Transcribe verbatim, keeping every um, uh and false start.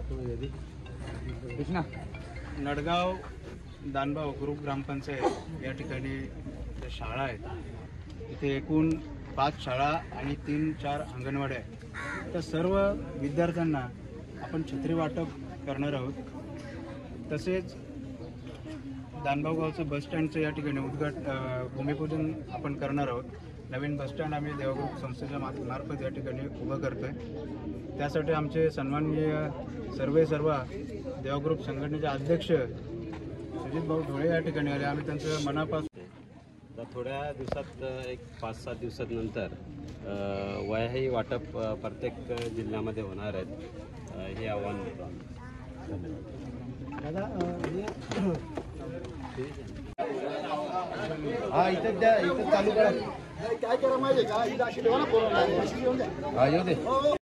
Nadgaon दानभाव group ग्रामपंचायत या ठिकाणी ज्या शाळा आहेत इथे एकूण पाच शाळा आणि तीन चार अंगणवाड्या आहेत। तर सर्व विद्यार्थ्यांना आपण छत्री वाटप करणार आहोत। तसेच दानभाव गावचं बस स्टँडचं या ठिकाणी उद्घाट भूमिपूजन आपण करणार आहोत। नवीन बस स्टँड आम्ही देवग्रुप संस्थेच्या मार्फत या ठिकाणी उभं करतोय। त्यासाठी आमचे सन्माननीय सर्वे सर्व देवग्रुप संघटनेचे अध्यक्ष सुजित भाऊ ढोळे या ठिकाणी आले। आम्ही त्यांचं मनापासून तर थोड्या दिवसात एक पाच सात दिवसानंतर वह्याही वाटप प्रत्येक जिल्ह्यामध्ये होणार आहेत, हे आव्हान देतो आम्ही। हा इथं द्या, इथं चालू करा। काय करा माहिती का, ही अशी ठेवा ना, पोरं. हा येऊ दे।